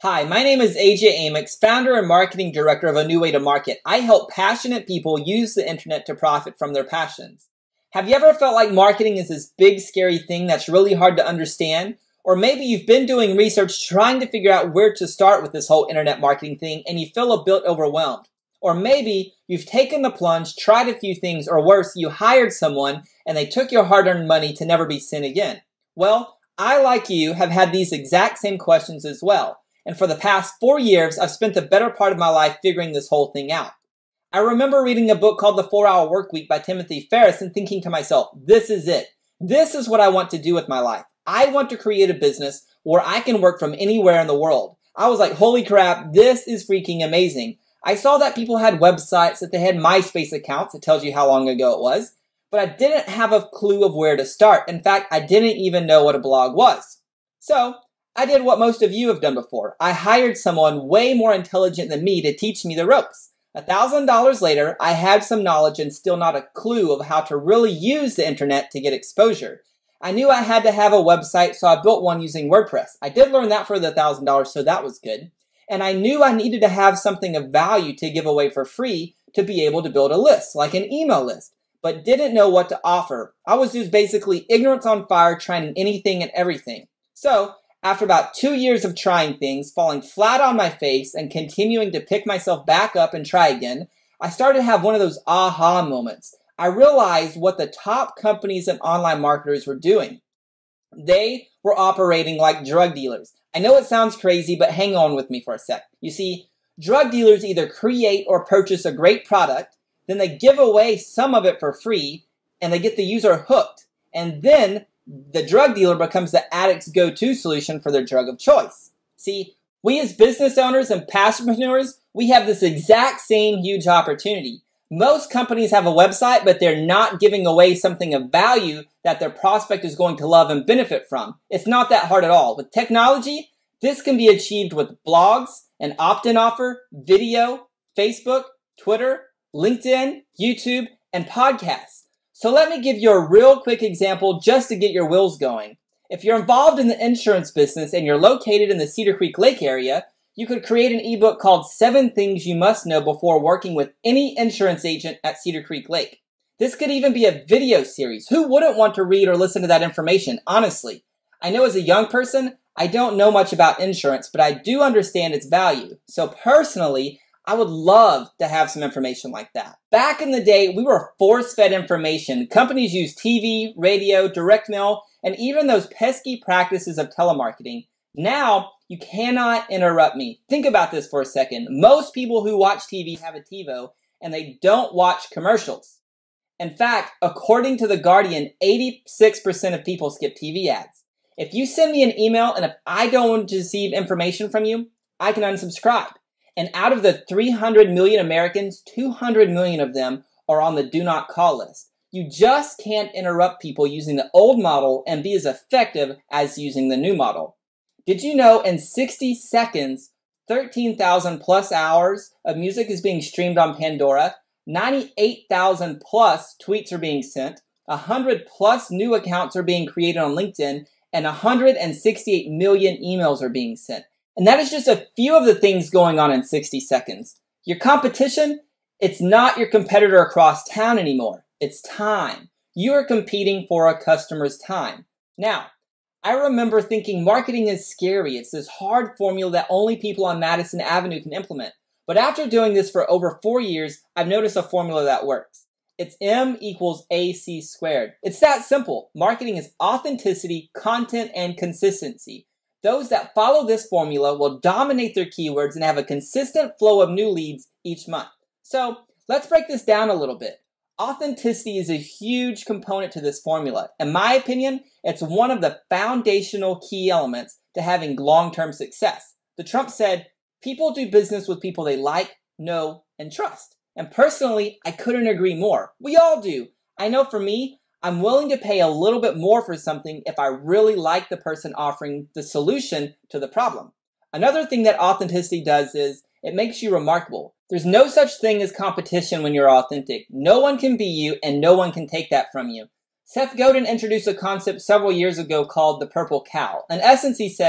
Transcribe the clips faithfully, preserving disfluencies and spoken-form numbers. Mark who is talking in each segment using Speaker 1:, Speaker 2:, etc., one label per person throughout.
Speaker 1: Hi, my name is A J Amix, founder and marketing director of A New Way to Market. I help passionate people use the internet to profit from their passions. Have you ever felt like marketing is this big, scary thing that's really hard to understand? Or maybe you've been doing research trying to figure out where to start with this whole internet marketing thing and you feel a bit overwhelmed. Or maybe you've taken the plunge, tried a few things, or worse, you hired someone and they took your hard-earned money to never be seen again. Well, I, like you, have had these exact same questions as well. And for the past four years, I've spent the better part of my life figuring this whole thing out. I remember reading a book called The four hour Workweek by Timothy Ferriss and thinking to myself, this is it. This is what I want to do with my life. I want to create a business where I can work from anywhere in the world. I was like, holy crap, this is freaking amazing. I saw that people had websites, that they had MySpace accounts. It tells you how long ago it was. But I didn't have a clue of where to start. In fact, I didn't even know what a blog was. So I did what most of you have done before. I hired someone way more intelligent than me to teach me the ropes. A thousand dollars later, I had some knowledge and still not a clue of how to really use the internet to get exposure. I knew I had to have a website, so I built one using WordPress. I did learn that for the thousand dollars, so that was good. And I knew I needed to have something of value to give away for free to be able to build a list, like an email list, but didn't know what to offer. I was just basically ignorance on fire, trying anything and everything. So after about two years of trying things, falling flat on my face, and continuing to pick myself back up and try again, I started to have one of those aha moments. I realized what the top companies and online marketers were doing. They were operating like drug dealers. I know it sounds crazy, but hang on with me for a sec. You see, drug dealers either create or purchase a great product, then they give away some of it for free, and they get the user hooked. And then the drug dealer becomes the addict's go-to solution for their drug of choice. See, we as business owners and passionpreneurs, we have this exact same huge opportunity. Most companies have a website, but they're not giving away something of value that their prospect is going to love and benefit from. It's not that hard at all. With technology, this can be achieved with blogs, an opt-in offer, video, Facebook, Twitter, LinkedIn, YouTube, and podcasts. So let me give you a real quick example just to get your wheels going. If you're involved in the insurance business and you're located in the Cedar Creek Lake area, you could create an ebook called Seven Things You Must Know Before Working with Any Insurance Agent at Cedar Creek Lake. This could even be a video series. Who wouldn't want to read or listen to that information, honestly? I know as a young person, I don't know much about insurance, but I do understand its value. So personally, I would love to have some information like that. Back in the day, we were force-fed information. Companies used T V, radio, direct mail, and even those pesky practices of telemarketing. Now, you cannot interrupt me. Think about this for a second. Most people who watch T V have a TiVo, and they don't watch commercials. In fact, according to The Guardian, eighty-six percent of people skip T V ads. If you send me an email, and if I don't want to receive information from you, I can unsubscribe. And out of the three hundred million Americans, two hundred million of them are on the do not call list. You just can't interrupt people using the old model and be as effective as using the new model. Did you know in sixty seconds, thirteen thousand plus hours of music is being streamed on Pandora, ninety-eight thousand plus tweets are being sent, one hundred plus new accounts are being created on LinkedIn, and one hundred sixty-eight million emails are being sent. And that is just a few of the things going on in sixty seconds. Your competition, it's not your competitor across town anymore. It's time. You are competing for a customer's time. Now, I remember thinking marketing is scary. It's this hard formula that only people on Madison Avenue can implement. But after doing this for over four years, I've noticed a formula that works. It's M equals A C squared. It's that simple. Marketing is authenticity, content, and consistency. Those that follow this formula will dominate their keywords and have a consistent flow of new leads each month. So let's break this down a little bit. Authenticity is a huge component to this formula. In my opinion, it's one of the foundational key elements to having long-term success. The Trump said, people do business with people they like, know, and trust. And personally, I couldn't agree more. We all do. I know for me, I'm willing to pay a little bit more for something if I really like the person offering the solution to the problem. Another thing that authenticity does is it makes you remarkable. There's no such thing as competition when you're authentic. No one can be you and no one can take that from you. Seth Godin introduced a concept several years ago called the purple cow. In essence, he said,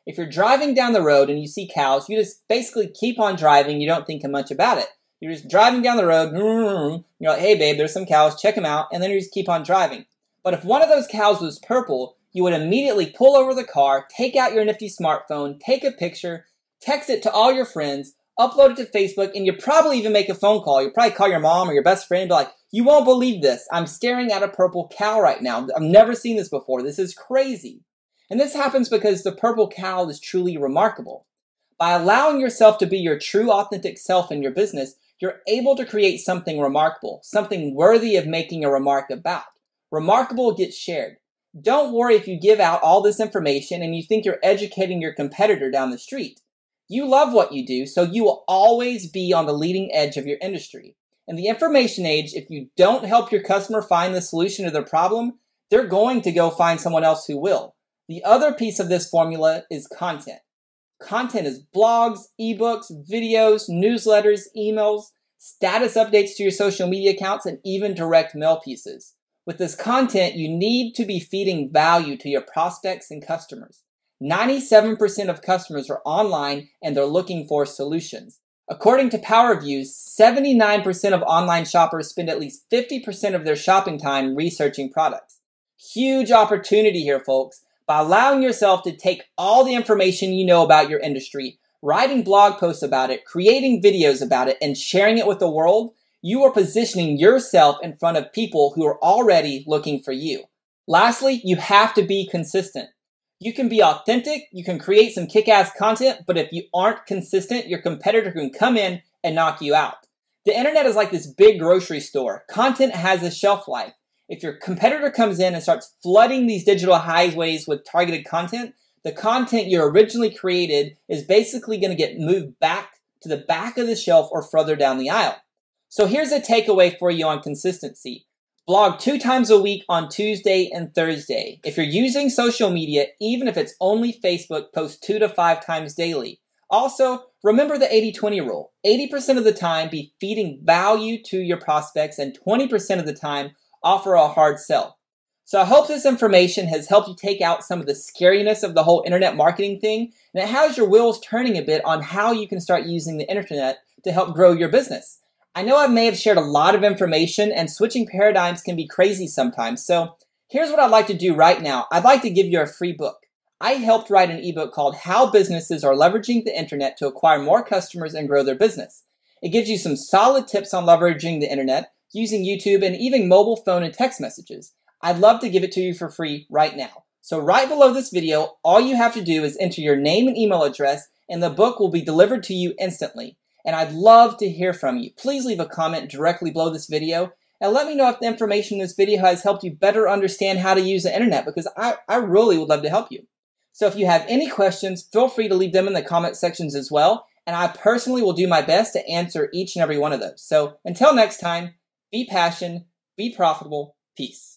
Speaker 1: If you're driving down the road and you see cows, you just basically keep on driving. You don't think much about it. You're just driving down the road. You're like, hey, babe, there's some cows. Check them out. And then you just keep on driving. But if one of those cows was purple, you would immediately pull over the car, take out your nifty smartphone, take a picture, text it to all your friends, upload it to Facebook, and you probably even make a phone call. You probably call your mom or your best friend and be like, you won't believe this. I'm staring at a purple cow right now. I've never seen this before. This is crazy. And this happens because the purple cow is truly remarkable. By allowing yourself to be your true authentic self in your business, you're able to create something remarkable, something worthy of making a remark about. Remarkable gets shared. Don't worry if you give out all this information and you think you're educating your competitor down the street. You love what you do, so you will always be on the leading edge of your industry. In the information age, if you don't help your customer find the solution to their problem, they're going to go find someone else who will. The other piece of this formula is content. Content is blogs, ebooks, videos, newsletters, emails, status updates to your social media accounts, and even direct mail pieces. With this content, you need to be feeding value to your prospects and customers. ninety-seven percent of customers are online and they're looking for solutions. According to PowerViews, seventy-nine percent of online shoppers spend at least fifty percent of their shopping time researching products. Huge opportunity here, folks. By allowing yourself to take all the information you know about your industry, writing blog posts about it, creating videos about it, and sharing it with the world, you are positioning yourself in front of people who are already looking for you. Lastly, you have to be consistent. You can be authentic, you can create some kick-ass content, but if you aren't consistent, your competitor can come in and knock you out. The internet is like this big grocery store. Content has a shelf life. If your competitor comes in and starts flooding these digital highways with targeted content, the content you originally created is basically going to get moved back to the back of the shelf or further down the aisle. So here's a takeaway for you on consistency. Blog two times a week on Tuesday and Thursday. If you're using social media, even if it's only Facebook, post two to five times daily. Also, remember the eighty twenty rule. eighty percent of the time, be feeding value to your prospects, and twenty percent of the time, offer a hard sell. So I hope this information has helped you take out some of the scariness of the whole internet marketing thing, and it has your wheels turning a bit on how you can start using the internet to help grow your business. I know I may have shared a lot of information, and switching paradigms can be crazy sometimes, so here's what I'd like to do right now. I'd like to give you a free book. I helped write an ebook called How Businesses Are Leveraging the Internet to Acquire More Customers and Grow Their Business. It gives you some solid tips on leveraging the internet, using YouTube, and even mobile phone and text messages. I'd love to give it to you for free right now. So right below this video, all you have to do is enter your name and email address, and the book will be delivered to you instantly. And I'd love to hear from you. Please leave a comment directly below this video and let me know if the information in this video has helped you better understand how to use the internet, because I, I really would love to help you. So if you have any questions, feel free to leave them in the comment sections as well, and I personally will do my best to answer each and every one of those. So until next time, be passionate, be profitable, peace.